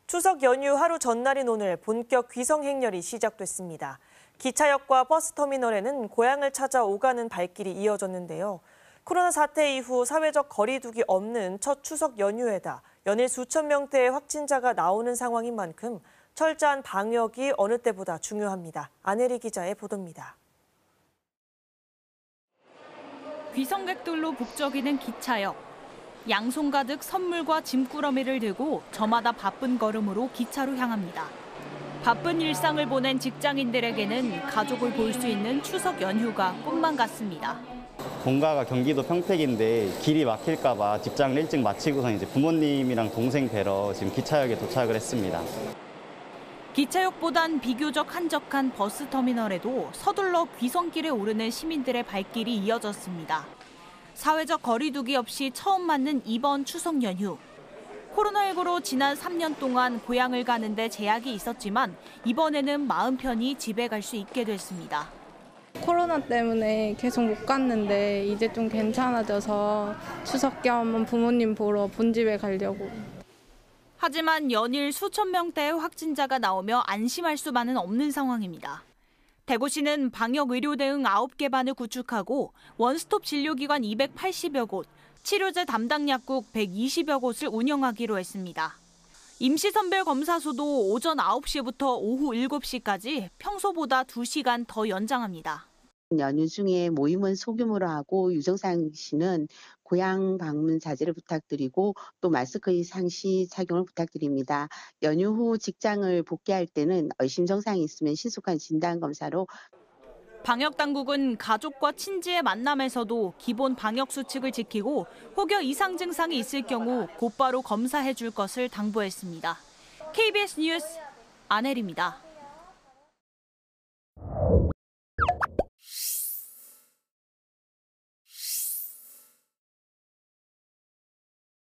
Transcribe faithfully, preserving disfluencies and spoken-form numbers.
추석 연휴 하루 전날인 오늘 본격 귀성 행렬이 시작됐습니다. 기차역과 버스터미널에는 고향을 찾아 오가는 발길이 이어졌는데요. 코로나 사태 이후 사회적 거리 두기 없는 첫 추석 연휴에다 연일 수천 명대의 확진자가 나오는 상황인 만큼 철저한 방역이 어느 때보다 중요합니다. 안혜리 기자의 보도입니다. 귀성객들로 북적이는 기차역. 양손 가득 선물과 짐꾸러미를 들고 저마다 바쁜 걸음으로 기차로 향합니다. 바쁜 일상을 보낸 직장인들에게는 가족을 볼 수 있는 추석 연휴가 꿈만 같습니다. 본가가 경기도 평택인데 길이 막힐까 봐 직장을 일찍 마치고서 이제 부모님이랑 동생 뵈러 지금 기차역에 도착을 했습니다. 기차역보단 비교적 한적한 버스터미널에도 서둘러 귀성길에 오르는 시민들의 발길이 이어졌습니다. 사회적 거리 두기 없이 처음 맞는 이번 추석 연휴. 코로나십구로 지난 삼 년 동안 고향을 가는데 제약이 있었지만 이번에는 마음 편히 집에 갈 수 있게 됐습니다. 코로나 때문에 계속 못 갔는데 이제 좀 괜찮아져서 추석 겸 부모님 보러 본집에 가려고. 하지만 연일 수천 명대의 확진자가 나오며 안심할 수만은 없는 상황입니다. 대구시는 방역의료 대응 아홉 개 반을 구축하고 원스톱 진료기관 이백팔십여 곳, 치료제 담당 약국 백이십여 곳을 운영하기로 했습니다. 임시선별 검사소도 오전 아홉 시부터 오후 일곱 시까지 평소보다 두 시간 더 연장합니다. 연휴 중에 모임은 소규모로 하고 유정상 씨는 고향 방문 자제를 부탁드리고 또 마스크 상시 착용을 부탁드립니다. 연휴 후 직장을 복귀할 때는 의심 증상이 있으면 신속한 진단 검사로. 방역 당국은 가족과 친지의 만남에서도 기본 방역 수칙을 지키고 혹여 이상 증상이 있을 경우 곧바로 검사해 줄 것을 당부했습니다. 케이비에스 뉴스 안혜리입니다.